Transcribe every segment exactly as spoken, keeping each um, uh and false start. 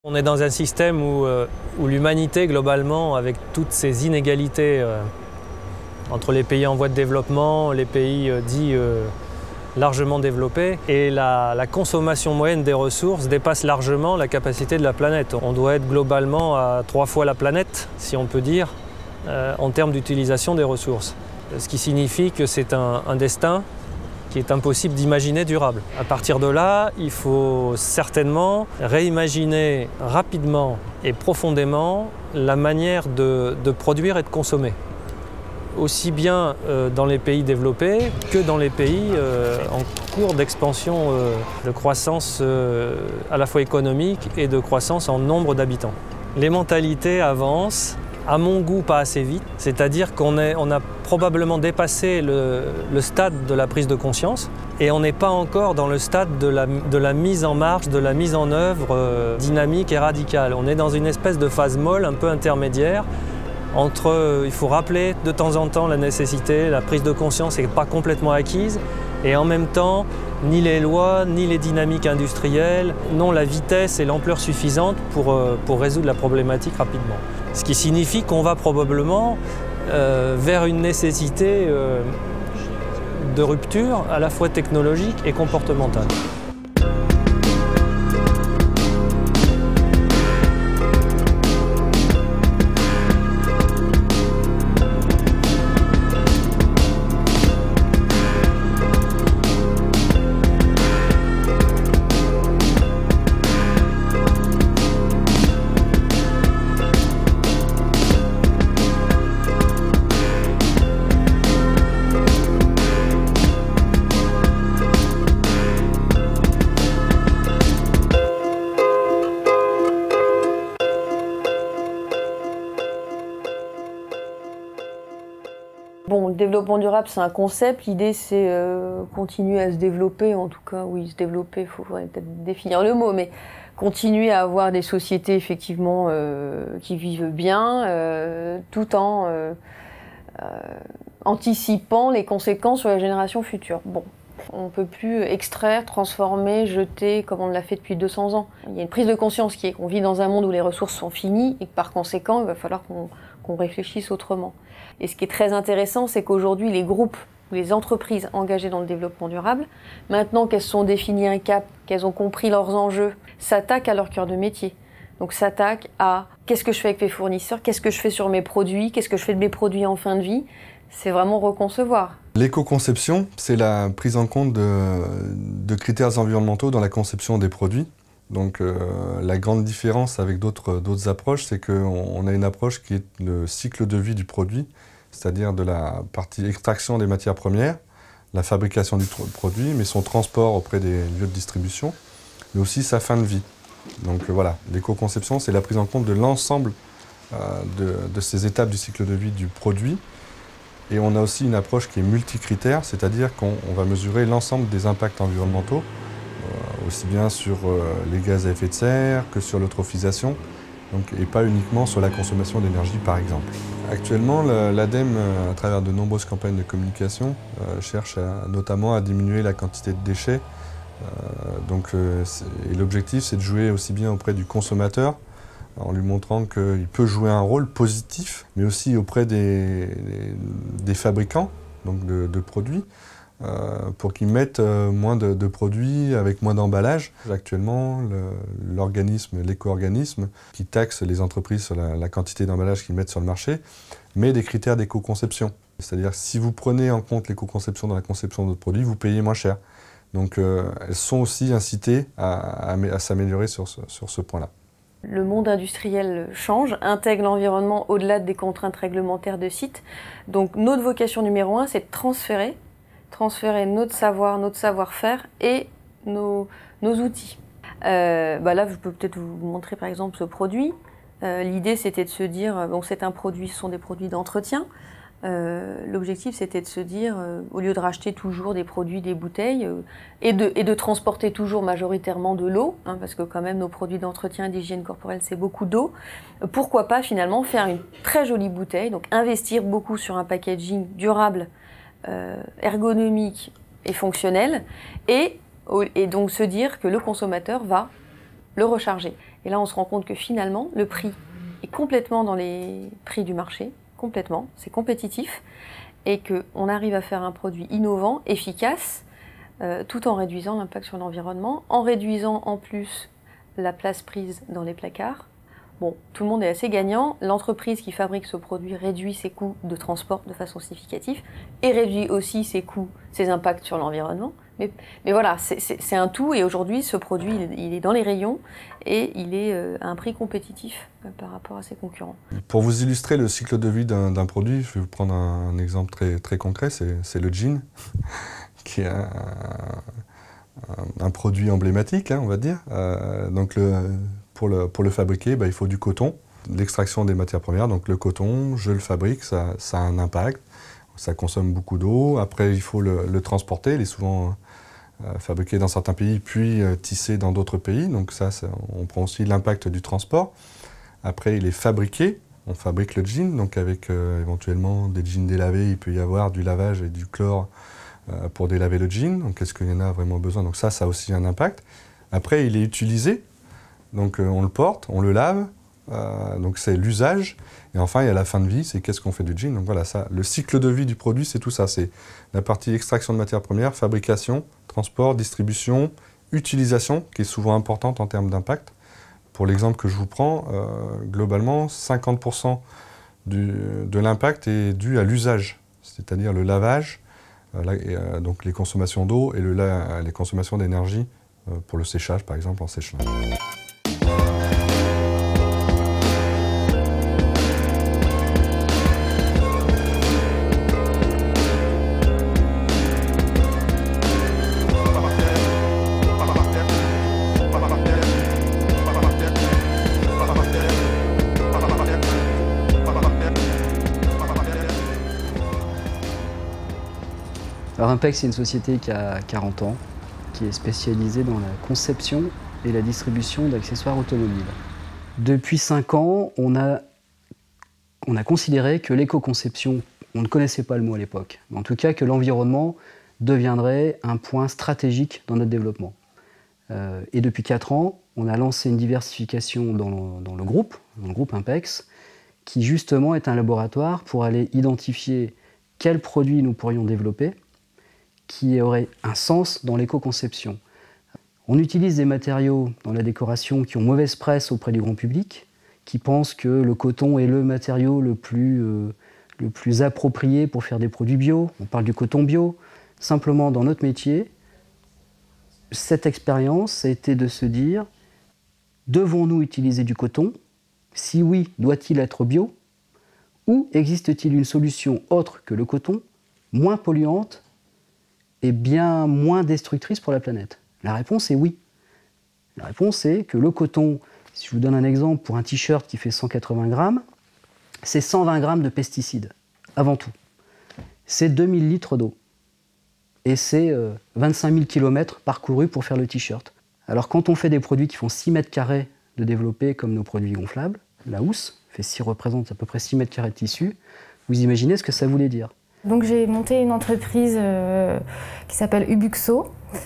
On est dans un système où, euh, où l'humanité, globalement, avec toutes ces inégalités euh, entre les pays en voie de développement, les pays euh, dits euh, largement développés, et la, la consommation moyenne des ressources dépasse largement la capacité de la planète. On doit être globalement à trois fois la planète, si on peut dire, euh, en termes d'utilisation des ressources. Ce qui signifie que c'est un, un destin qui est impossible d'imaginer durable. À partir de là, il faut certainement réimaginer rapidement et profondément la manière de, de produire et de consommer. Aussi bien euh, dans les pays développés que dans les pays euh, en cours d'expansion, euh, de croissance euh, à la fois économique et de croissance en nombre d'habitants. Les mentalités avancent, à mon goût, pas assez vite, c'est-à-dire qu'on on a probablement dépassé le, le stade de la prise de conscience et on n'est pas encore dans le stade de la, de la mise en marche, de la mise en œuvre euh, dynamique et radicale. On est dans une espèce de phase molle un peu intermédiaire entre, euh, il faut rappeler de temps en temps la nécessité, la prise de conscience n'est pas complètement acquise et en même temps, ni les lois, ni les dynamiques industrielles n'ont la vitesse et l'ampleur suffisante pour, euh, pour résoudre la problématique rapidement. Ce qui signifie qu'on va probablement euh, vers une nécessité euh, de rupture à la fois technologique et comportementale. Bon, le développement durable, c'est un concept. L'idée, c'est euh, continuer à se développer. En tout cas, oui, se développer, il faudrait peut-être définir le mot, mais continuer à avoir des sociétés, effectivement, euh, qui vivent bien, euh, tout en euh, euh, anticipant les conséquences sur les générations futures. Bon. On ne peut plus extraire, transformer, jeter comme on l'a fait depuis deux cents ans. Il y a une prise de conscience qui est qu'on vit dans un monde où les ressources sont finies et que par conséquent, il va falloir qu'on qu'on réfléchisse autrement. Et ce qui est très intéressant, c'est qu'aujourd'hui, les groupes ou les entreprises engagées dans le développement durable, maintenant qu'elles se sont définies un cap, qu'elles ont compris leurs enjeux, s'attaquent à leur cœur de métier. Donc s'attaquent à qu'est-ce que je fais avec mes fournisseurs, qu'est-ce que je fais sur mes produits, qu'est-ce que je fais de mes produits en fin de vie. C'est vraiment reconcevoir. L'éco-conception, c'est la prise en compte de, de critères environnementaux dans la conception des produits. Donc euh, la grande différence avec d'autres d'autres approches, c'est qu'on on a une approche qui est le cycle de vie du produit, c'est-à-dire de la partie extraction des matières premières, la fabrication du produit, mais son transport auprès des lieux de distribution, mais aussi sa fin de vie. Donc euh, voilà, l'éco-conception, c'est la prise en compte de l'ensemble euh, de, de ces étapes du cycle de vie du produit. Et on a aussi une approche qui est multicritère, c'est-à-dire qu'on va mesurer l'ensemble des impacts environnementaux, euh, aussi bien sur euh, les gaz à effet de serre que sur l'eutrophisation, donc, et pas uniquement sur la consommation d'énergie par exemple. Actuellement, l'ADEME, à travers de nombreuses campagnes de communication, euh, cherche à, notamment à diminuer la quantité de déchets. Euh, donc, euh, et l'objectif, c'est de jouer aussi bien auprès du consommateur, en lui montrant qu'il peut jouer un rôle positif, mais aussi auprès des, des, des fabricants donc de, de produits, euh, pour qu'ils mettent euh, moins de, de produits avec moins d'emballage. Actuellement, l'organisme, l'éco-organisme, qui taxe les entreprises sur la, la quantité d'emballage qu'ils mettent sur le marché, met des critères d'éco-conception. C'est-à-dire si vous prenez en compte l'éco-conception dans la conception de votre produit, vous payez moins cher. Donc euh, elles sont aussi incitées à, à, à s'améliorer sur ce, sur ce point-là. Le monde industriel change, intègre l'environnement au-delà des contraintes réglementaires de site. Donc notre vocation numéro un, c'est de transférer, transférer notre savoir, notre savoir-faire et nos, nos outils. Euh, bah là, je peux peut-être vous montrer par exemple ce produit. Euh, L'idée, c'était de se dire, bon, c'est un produit, ce sont des produits d'entretien. Euh, L'objectif, c'était de se dire, euh, au lieu de racheter toujours des produits, des bouteilles, euh, et, de, et de transporter toujours majoritairement de l'eau, hein, parce que quand même nos produits d'entretien et d'hygiène corporelle, c'est beaucoup d'eau, euh, pourquoi pas finalement faire une très jolie bouteille, donc investir beaucoup sur un packaging durable, euh, ergonomique et fonctionnel, et, et donc se dire que le consommateur va le recharger. Et là, on se rend compte que finalement, le prix est complètement dans les prix du marché, complètement, c'est compétitif, et qu'on arrive à faire un produit innovant, efficace, euh, tout en réduisant l'impact sur l'environnement, en réduisant en plus la place prise dans les placards. Bon, tout le monde est assez gagnant. L'entreprise qui fabrique ce produit réduit ses coûts de transport de façon significative et réduit aussi ses coûts, ses impacts sur l'environnement. Mais, mais voilà, c'est un tout et aujourd'hui, ce produit, il, il est dans les rayons et il est euh, à un prix compétitif euh, par rapport à ses concurrents. Pour vous illustrer le cycle de vie d'un produit, je vais vous prendre un, un exemple très, très concret, c'est le jean, qui est un, un, un produit emblématique, hein, on va dire. Euh, donc le, Pour le, pour le fabriquer, bah, il faut du coton, l'extraction des matières premières. Donc le coton, je le fabrique, ça, ça a un impact, ça consomme beaucoup d'eau. Après, il faut le, le transporter, il est souvent euh, fabriqué dans certains pays, puis euh, tissé dans d'autres pays. Donc ça, ça, on prend aussi l'impact du transport. Après, il est fabriqué, on fabrique le jean, donc avec euh, éventuellement des jeans délavés, il peut y avoir du lavage et du chlore euh, pour délaver le jean. Donc est-ce qu'il y en a vraiment besoin? Donc ça, ça a aussi un impact. Après, il est utilisé. Donc euh, on le porte, on le lave, euh, donc c'est l'usage. Et enfin, il y a la fin de vie, c'est qu'est-ce qu'on fait du jean. Donc voilà, ça, le cycle de vie du produit, c'est tout ça. C'est la partie extraction de matières premières, fabrication, transport, distribution, utilisation, qui est souvent importante en termes d'impact. Pour l'exemple que je vous prends, euh, globalement, cinquante pour cent du, de l'impact est dû à l'usage, c'est-à-dire le lavage, euh, la, et, euh, donc les consommations d'eau et le, la, les consommations d'énergie euh, pour le séchage, par exemple, en sèche-linge. Alors Impex, c'est une société qui a quarante ans, qui est spécialisée dans la conception et la distribution d'accessoires automobiles. Depuis cinq ans, on a, on a considéré que l'éco-conception, on ne connaissait pas le mot à l'époque, mais en tout cas que l'environnement deviendrait un point stratégique dans notre développement. Euh, et depuis quatre ans, on a lancé une diversification dans le, dans le groupe, dans le groupe Impex, qui justement est un laboratoire pour aller identifier quels produits nous pourrions développer qui aurait un sens dans l'éco-conception. On utilise des matériaux dans la décoration qui ont mauvaise presse auprès du grand public, qui pensent que le coton est le matériau le plus, euh, le plus approprié pour faire des produits bio. On parle du coton bio. Simplement, dans notre métier, cette expérience a été de se dire, devons-nous utiliser du coton? Si oui, doit-il être bio? Ou existe-t-il une solution autre que le coton, moins polluante et bien moins destructrice pour la planète? La réponse est oui. La réponse est que le coton, si je vous donne un exemple, pour un t-shirt qui fait cent quatre-vingts grammes, c'est cent vingt grammes de pesticides, avant tout. C'est deux mille litres d'eau. Et c'est euh, vingt-cinq mille kilomètres parcourus pour faire le t-shirt. Alors quand on fait des produits qui font six mètres carrés de développé, comme nos produits gonflables, la housse fait six, représente à peu près six mètres carrés de tissu, vous imaginez ce que ça voulait dire. Donc j'ai monté une entreprise euh, qui s'appelle Ubuxo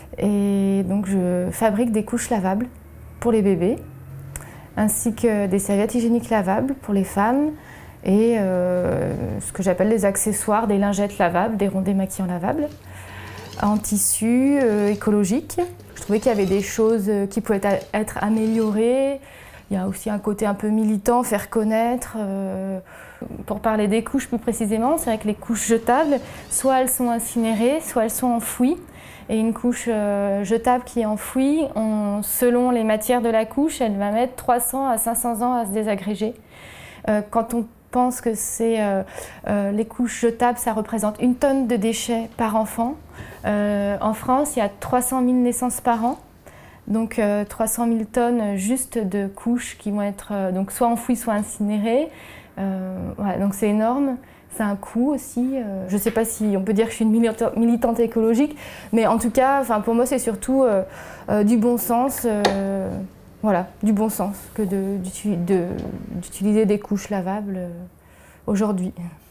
et donc je fabrique des couches lavables pour les bébés ainsi que des serviettes hygiéniques lavables pour les femmes et euh, ce que j'appelle des accessoires, des lingettes lavables, des rondets maquillants lavables en tissu euh, écologique. Je trouvais qu'il y avait des choses qui pouvaient être améliorées. Il y a aussi un côté un peu militant, faire connaître. Euh, pour parler des couches plus précisément, c'est vrai que les couches jetables, soit elles sont incinérées, soit elles sont enfouies. Et une couche euh, jetable qui est enfouie, on, selon les matières de la couche, elle va mettre trois cents à cinq cents ans à se désagréger. Euh, quand on pense que c'est euh, euh, les couches jetables, ça représente une tonne de déchets par enfant. Euh, en France, il y a trois cent mille naissances par an. Donc euh, trois cent mille tonnes juste de couches qui vont être euh, donc soit enfouies, soit incinérées. Euh, voilà, donc c'est énorme, c'est un coût aussi. Euh, je ne sais pas si on peut dire que je suis une militante, militante écologique, mais en tout cas, enfin, pour moi, c'est surtout euh, euh, du bon sens, euh, voilà, du bon sens que d'utiliser de, des couches lavables euh, aujourd'hui.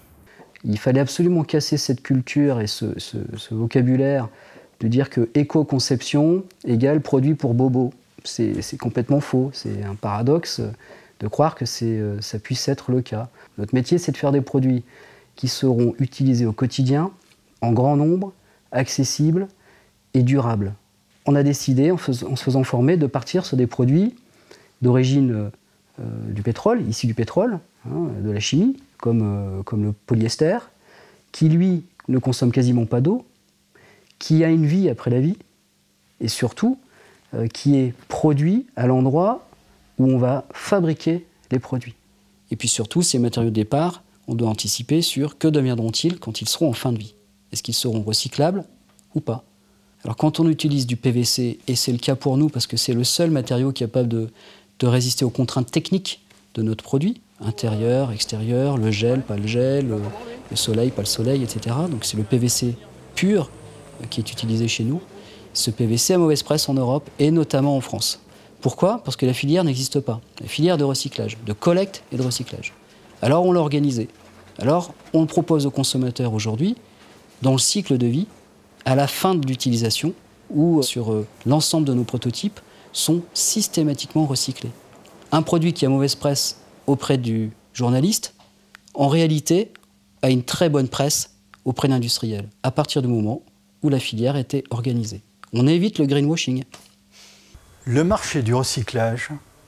Il fallait absolument casser cette culture et ce, ce, ce vocabulaire de dire que éco-conception égale produit pour bobo. c'est complètement faux. C'est un paradoxe de croire que ça puisse être le cas. Notre métier, c'est de faire des produits qui seront utilisés au quotidien, en grand nombre, accessibles et durables. On a décidé, en, fais, en se faisant former, de partir sur des produits d'origine euh, du pétrole, issus du pétrole, hein, de la chimie, comme, euh, comme le polyester, qui, lui, ne consomme quasiment pas d'eau, qui a une vie après la vie, et surtout, euh, qui est produit à l'endroit où on va fabriquer les produits. Et puis surtout, ces matériaux de départ, on doit anticiper sur que deviendront-ils quand ils seront en fin de vie. Est-ce qu'ils seront recyclables ou pas? Alors quand on utilise du P V C, et c'est le cas pour nous parce que c'est le seul matériau capable de, de résister aux contraintes techniques de notre produit, intérieur, extérieur, le gel, pas le gel, le, le soleil, pas le soleil, et cetera. Donc c'est le P V C pur qui est utilisé chez nous. Ce P V C a mauvaise presse en Europe et notamment en France. Pourquoi? Parce que la filière n'existe pas. La filière de recyclage, de collecte et de recyclage. Alors on l'a organisé. Alors on le propose aux consommateurs aujourd'hui, dans le cycle de vie, à la fin de l'utilisation, où sur euh, l'ensemble de nos prototypes sont systématiquement recyclés. Un produit qui a mauvaise presse auprès du journaliste, en réalité, a une très bonne presse auprès de l'industriel, à partir du moment où la filière était organisée. On évite le greenwashing. Le marché du recyclage,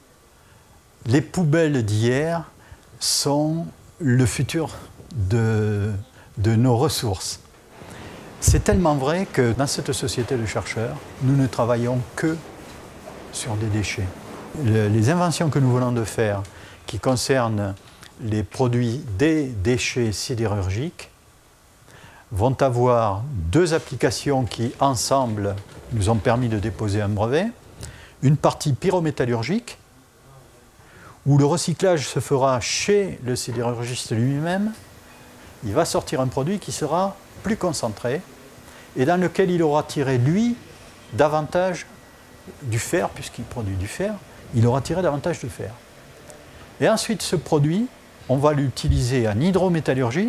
les poubelles d'hier sont le futur de, de nos ressources. C'est tellement vrai que dans cette société de chercheurs, nous ne travaillons que sur des déchets. Le, les inventions que nous venons de faire, qui concernent les produits des déchets sidérurgiques, vont avoir deux applications qui, ensemble, nous ont permis de déposer un brevet. Une partie pyrométallurgique, où le recyclage se fera chez le sidérurgiste lui-même. Il va sortir un produit qui sera plus concentré et dans lequel il aura tiré, lui, davantage du fer, puisqu'il produit du fer, il aura tiré davantage de fer. Et ensuite, ce produit, on va l'utiliser en hydrométallurgie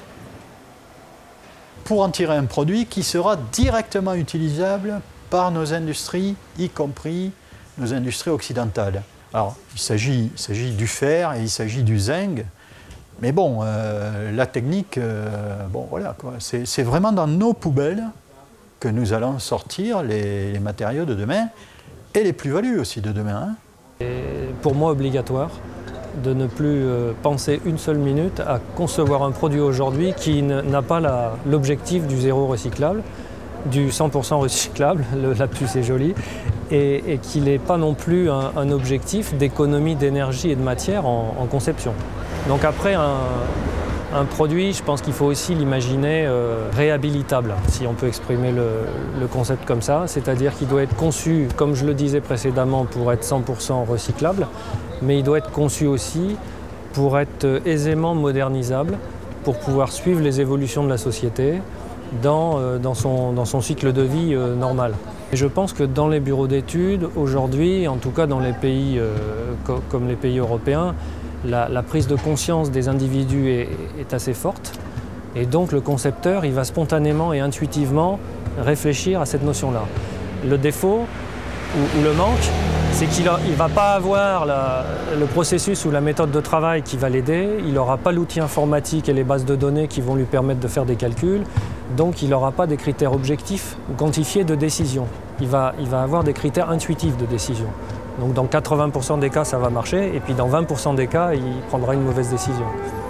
pour en tirer un produit qui sera directement utilisable par nos industries, y compris nos industries occidentales. Alors, il s'agit du fer et il s'agit du zinc, mais bon, euh, la technique, euh, bon voilà, c'est vraiment dans nos poubelles que nous allons sortir les, les matériaux de demain et les plus-values aussi de demain. Hein. C'est pour moi obligatoire de ne plus euh, penser une seule minute à concevoir un produit aujourd'hui qui n'a pas l'objectif du zéro recyclable, du cent pour cent recyclable, le lapsus est joli, et, et qu'il n'ait pas non plus un, un objectif d'économie d'énergie et de matière en, en conception. Donc après, un, un produit, je pense qu'il faut aussi l'imaginer euh, réhabilitable, si on peut exprimer le, le concept comme ça, c'est-à-dire qu'il doit être conçu, comme je le disais précédemment, pour être cent pour cent recyclable, mais il doit être conçu aussi pour être aisément modernisable, pour pouvoir suivre les évolutions de la société, Dans, euh, dans, son, dans son cycle de vie euh, normal. Et je pense que dans les bureaux d'études, aujourd'hui, en tout cas dans les pays euh, co comme les pays européens, la, la prise de conscience des individus est, est assez forte. Et donc le concepteur, il va spontanément et intuitivement réfléchir à cette notion-là. Le défaut ou, ou le manque, c'est qu'il ne va pas avoir la, le processus ou la méthode de travail qui va l'aider, il n'aura pas l'outil informatique et les bases de données qui vont lui permettre de faire des calculs, donc il n'aura pas des critères objectifs ou quantifiés de décision. Il va, il va avoir des critères intuitifs de décision. Donc dans quatre-vingts pour cent des cas, ça va marcher, et puis dans vingt pour cent des cas, il prendra une mauvaise décision.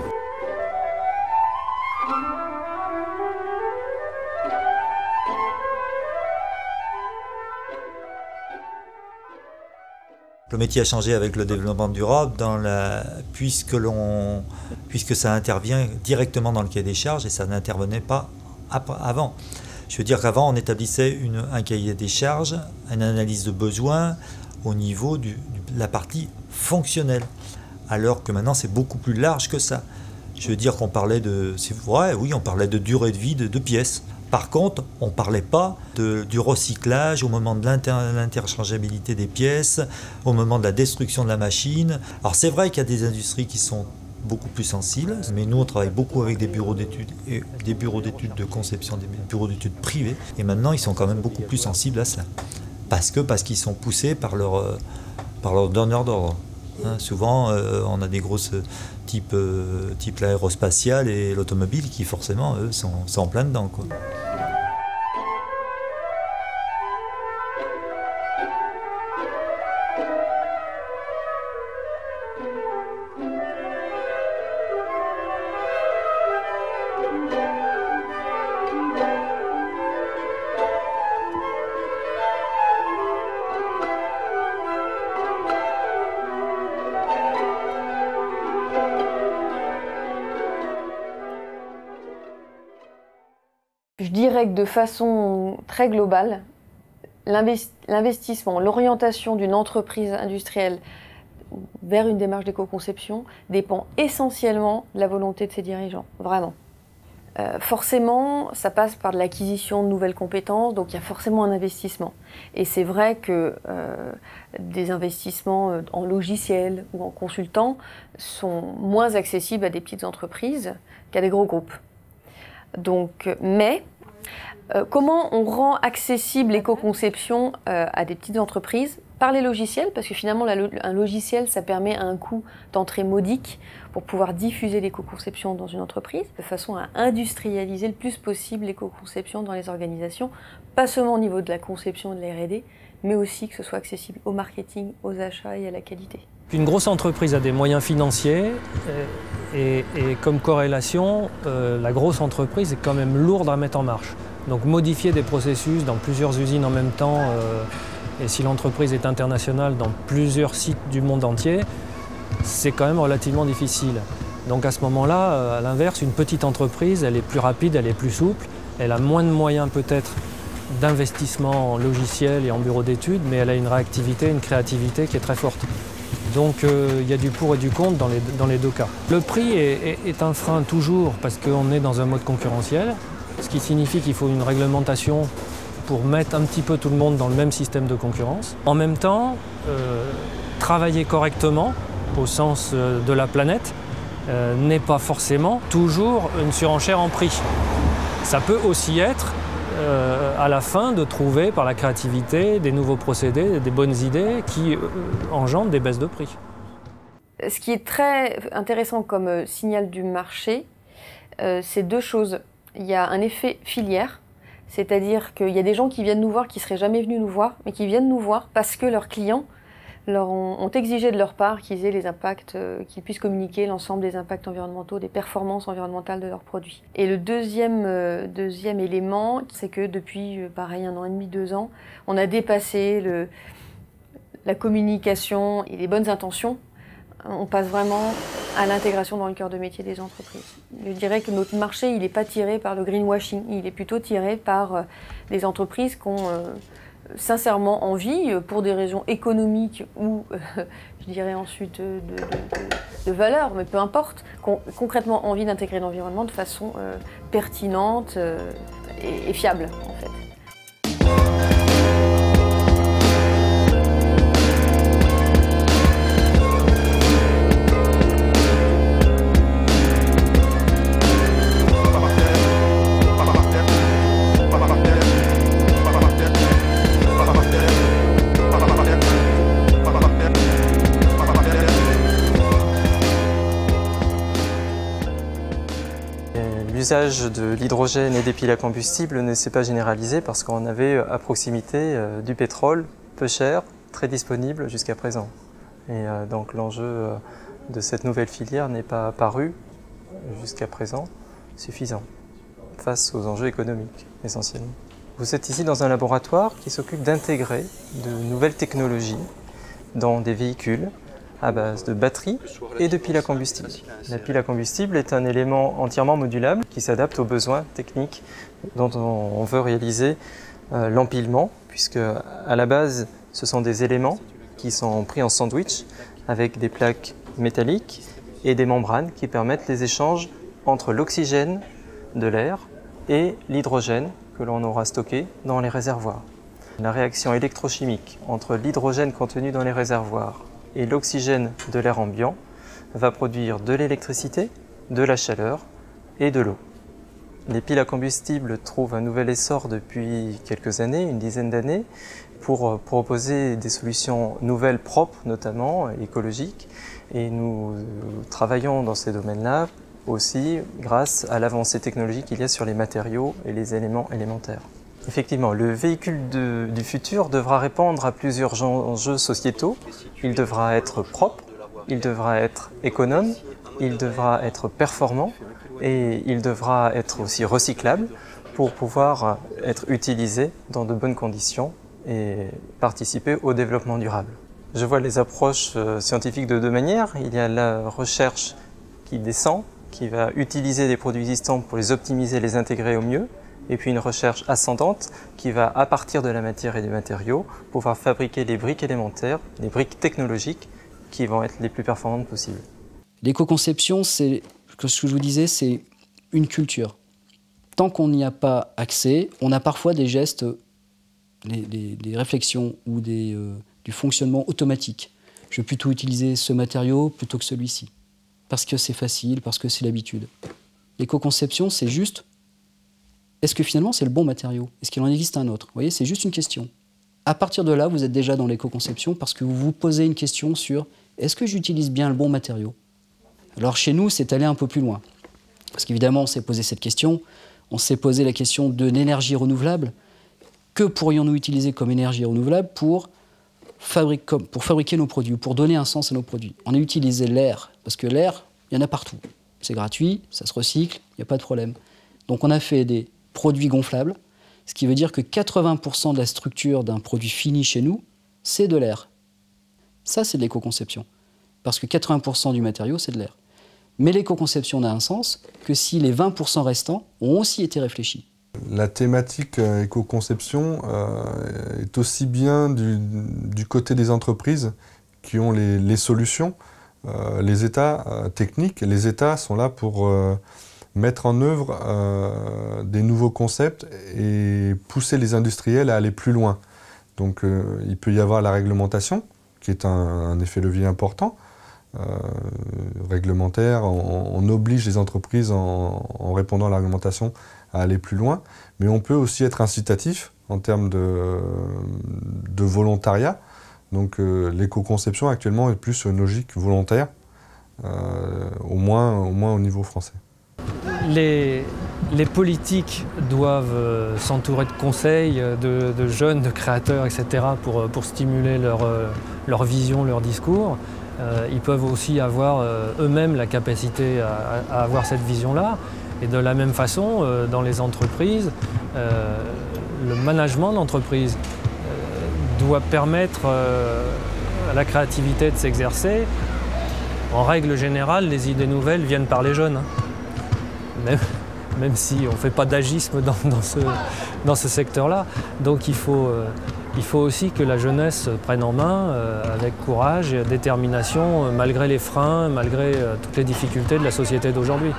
Le métier a changé avec le développement durable dans la, puisque, l'on, puisque ça intervient directement dans le cahier des charges et ça n'intervenait pas avant. Je veux dire qu'avant on établissait une, un cahier des charges, une analyse de besoins au niveau du, de la partie fonctionnelle, alors que maintenant c'est beaucoup plus large que ça. Je veux dire qu'on parlait de, c'est vrai, oui, on parlait de durée de vie de, de pièces. Par contre, on ne parlait pas de, du recyclage au moment de l'interchangeabilité des pièces, au moment de la destruction de la machine. Alors c'est vrai qu'il y a des industries qui sont beaucoup plus sensibles, mais nous on travaille beaucoup avec des bureaux d'études et des bureaux d'études de conception, des bureaux d'études privés, et maintenant ils sont quand même beaucoup plus sensibles à ça. parce que parce qu'ils sont poussés par leur, euh, par leur donneur d'ordre. Hein, souvent, euh, on a des grosses types euh, type l'aérospatiale et l'automobile qui forcément, eux, sont, sont en plein dedans, quoi. Je dirais que de façon très globale, l'investissement, l'orientation d'une entreprise industrielle vers une démarche d'éco-conception dépend essentiellement de la volonté de ses dirigeants, vraiment. Euh, forcément, ça passe par de l'acquisition de nouvelles compétences, donc il y a forcément un investissement. Et c'est vrai que euh, des investissements en logiciels ou en consultants sont moins accessibles à des petites entreprises qu'à des gros groupes. Donc, mais euh, comment on rend accessible l'éco-conception euh, à des petites entreprises? Par les logiciels, parce que finalement la, un logiciel ça permet un coût d'entrée modique pour pouvoir diffuser l'éco-conception dans une entreprise, de façon à industrialiser le plus possible l'éco-conception dans les organisations, pas seulement au niveau de la conception et de la R et D, mais aussi que ce soit accessible au marketing, aux achats et à la qualité. Une grosse entreprise a des moyens financiers et, et comme corrélation, euh, la grosse entreprise est quand même lourde à mettre en marche. Donc modifier des processus dans plusieurs usines en même temps, euh, et si l'entreprise est internationale dans plusieurs sites du monde entier, c'est quand même relativement difficile. Donc à ce moment-là, à l'inverse, une petite entreprise, elle est plus rapide, elle est plus souple, elle a moins de moyens peut-être d'investissement en logiciel et en bureau d'études, mais elle a une réactivité, une créativité qui est très forte. Donc euh, il y a du pour et du contre dans les, dans les deux cas. Le prix est, est, est un frein toujours parce qu'on est dans un mode concurrentiel, ce qui signifie qu'il faut une réglementation pour mettre un petit peu tout le monde dans le même système de concurrence. En même temps, euh, travailler correctement, au sens euh, de la planète, euh, n'est pas forcément toujours une surenchère en prix. Ça peut aussi être, euh, à la fin, de trouver par la créativité des nouveaux procédés, des bonnes idées qui euh, engendrent des baisses de prix. Ce qui est très intéressant comme euh, signal du marché, euh, c'est deux choses. Il y a un effet filière, c'est-à-dire qu'il y a des gens qui viennent nous voir, qui ne seraient jamais venus nous voir, mais qui viennent nous voir parce que leurs clients leur ont, ont exigé de leur part qu'ils aient les impacts, euh, qu'ils puissent communiquer l'ensemble des impacts environnementaux, des performances environnementales de leurs produits. Et le deuxième, euh, deuxième élément, c'est que depuis, euh, pareil, un an et demi, deux ans, on a dépassé le, la communication et les bonnes intentions. On passe vraiment à l'intégration dans le cœur de métier des entreprises. Je dirais que notre marché, il n'est pas tiré par le greenwashing, il est plutôt tiré par euh, des entreprises qui ont euh, sincèrement envie, euh, pour des raisons économiques ou, euh, je dirais ensuite, de, de, de, de valeur, mais peu importe, qui ont concrètement envie d'intégrer l'environnement de façon euh, pertinente euh, et, et fiable, en fait. L'usage de l'hydrogène et des piles à combustible ne s'est pas généralisé parce qu'on avait à proximité du pétrole peu cher, très disponible jusqu'à présent. Et donc l'enjeu de cette nouvelle filière n'est pas apparu jusqu'à présent suffisant face aux enjeux économiques essentiellement. Vous êtes ici dans un laboratoire qui s'occupe d'intégrer de nouvelles technologies dans des véhicules à base de batteries et de piles à combustible. La pile à combustible est un élément entièrement modulable qui s'adapte aux besoins techniques dont on veut réaliser euh, l'empilement, puisque à la base, ce sont des éléments qui sont pris en sandwich avec des plaques métalliques et des membranes qui permettent les échanges entre l'oxygène de l'air et l'hydrogène que l'on aura stocké dans les réservoirs. La réaction électrochimique entre l'hydrogène contenu dans les réservoirs et l'oxygène de l'air ambiant va produire de l'électricité, de la chaleur et de l'eau. Les piles à combustible trouvent un nouvel essor depuis quelques années, une dizaine d'années, pour proposer des solutions nouvelles, propres notamment, écologiques. Et nous travaillons dans ces domaines-là aussi grâce à l'avancée technologique qu'il y a sur les matériaux et les éléments élémentaires. Effectivement, le véhicule de, du futur devra répondre à plusieurs enjeux sociétaux. Il devra être propre, il devra être économe, il devra être performant et il devra être aussi recyclable pour pouvoir être utilisé dans de bonnes conditions et participer au développement durable. Je vois les approches scientifiques de deux manières. Il y a la recherche qui descend, qui va utiliser des produits existants pour les optimiser, les intégrer au mieux, et puis une recherche ascendante qui va, à partir de la matière et des matériaux, pouvoir fabriquer les briques élémentaires, les briques technologiques qui vont être les plus performantes possibles. L'éco-conception, c'est ce que je vous disais, c'est une culture. Tant qu'on n'y a pas accès, on a parfois des gestes, des, des, des réflexions ou des, euh, du fonctionnement automatique. Je vais plutôt utiliser ce matériau plutôt que celui-ci. Parce que c'est facile, parce que c'est l'habitude. L'éco-conception, c'est juste, est-ce que finalement c'est le bon matériau? Est-ce qu'il en existe un autre? Vous voyez, c'est juste une question. À partir de là, vous êtes déjà dans l'éco-conception parce que vous vous posez une question sur, est-ce que j'utilise bien le bon matériau? Alors chez nous, c'est aller un peu plus loin. Parce qu'évidemment, on s'est posé cette question, on s'est posé la question de l'énergie renouvelable. Que pourrions-nous utiliser comme énergie renouvelable pour Fabrique, pour fabriquer nos produits, pour donner un sens à nos produits? On a utilisé l'air, parce que l'air, il y en a partout. C'est gratuit, ça se recycle, il n'y a pas de problème. Donc on a fait des produits gonflables, ce qui veut dire que quatre-vingts pour cent de la structure d'un produit fini chez nous, c'est de l'air. Ça, c'est de l'éco-conception. Parce que quatre-vingts pour cent du matériau, c'est de l'air. Mais l'éco-conception n'a un sens que si les vingt pour cent restants ont aussi été réfléchis. La thématique euh, éco-conception euh, est aussi bien du, du côté des entreprises qui ont les, les solutions. Euh, les états euh, techniques, les états sont là pour euh, mettre en œuvre euh, des nouveaux concepts et pousser les industriels à aller plus loin. Donc euh, il peut y avoir la réglementation, qui est un, un effet levier important. Euh, réglementaire, on, on oblige les entreprises en, en répondant à la réglementation à aller plus loin, mais on peut aussi être incitatif en termes de, de volontariat. Donc euh, l'éco-conception actuellement est plus une logique volontaire, euh, au moins, au moins au niveau français. Les, les politiques doivent euh, s'entourer de conseils, de, de jeunes, de créateurs, et cetera pour, pour stimuler leur, euh, leur vision, leur discours. Euh, ils peuvent aussi avoir euh, eux-mêmes la capacité à, à avoir cette vision-là. Et de la même façon, euh, dans les entreprises, euh, le management d'entreprise euh, doit permettre euh, à la créativité de s'exercer. En règle générale, les idées nouvelles viennent par les jeunes. Hein. Même, même si on ne fait pas d'agisme dans, dans ce, dans ce secteur-là. Donc il faut, euh, il faut aussi que la jeunesse prenne en main euh, avec courage et détermination, euh, malgré les freins, malgré euh, toutes les difficultés de la société d'aujourd'hui.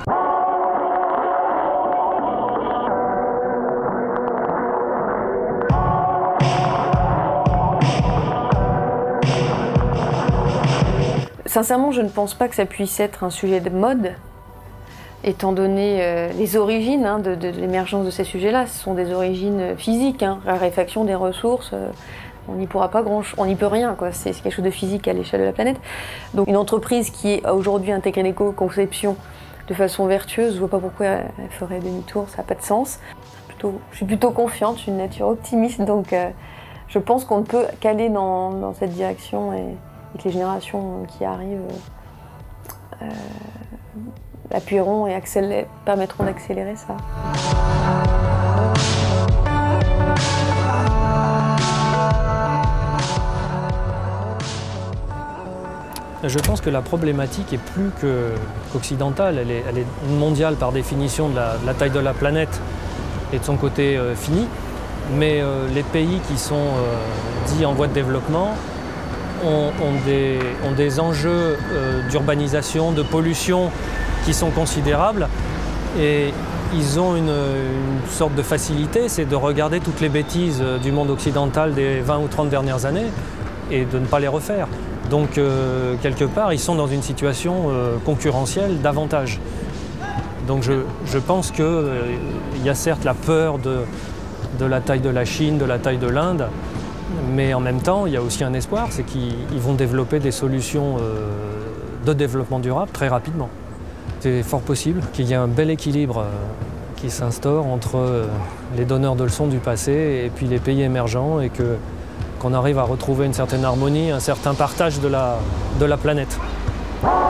Sincèrement, je ne pense pas que ça puisse être un sujet de mode, étant donné euh, les origines hein, de, de, de l'émergence de ces sujets-là. Ce sont des origines physiques, hein, raréfaction des ressources, euh, on n'y pourra pas grand-chose, on n'y peut rien, quoi. C'est quelque chose de physique à l'échelle de la planète. Donc une entreprise qui a aujourd'hui intégré l'éco-conception de façon vertueuse, je ne vois pas pourquoi elle ferait demi-tour, ça n'a pas de sens. Plutôt, je suis plutôt confiante, je suis une nature optimiste, donc euh, je pense qu'on ne peut qu'aller dans, dans cette direction et, et que les générations qui arrivent euh, appuieront et permettront d'accélérer ça. Je pense que la problématique est plus qu'occidentale, elle est, elle est mondiale par définition de la, de la taille de la planète et de son côté euh, fini. Mais euh, les pays qui sont euh, dits en voie de développement ont, ont, des, ont des enjeux euh, d'urbanisation, de pollution qui sont considérables. Et ils ont une, une sorte de facilité, c'est de regarder toutes les bêtises du monde occidental des vingt ou trente dernières années et de ne pas les refaire. Donc, euh, quelque part, ils sont dans une situation euh, concurrentielle d'avantage. Donc, je, je pense qu'il euh, y a certes la peur de, de la taille de la Chine, de la taille de l'Inde, Mais en même temps, il y a aussi un espoir, c'est qu'ils vont développer des solutions euh, de développement durable très rapidement. C'est fort possible qu'il y ait un bel équilibre euh, qui s'instaure entre euh, les donneurs de leçons du passé et puis les pays émergents et que, qu'on arrive à retrouver une certaine harmonie, un certain partage de la, de la planète.